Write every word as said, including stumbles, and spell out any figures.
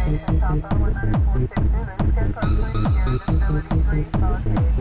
Claymation, Papa one nine four six zero, Scan Park Place, Air Visibility three, Solid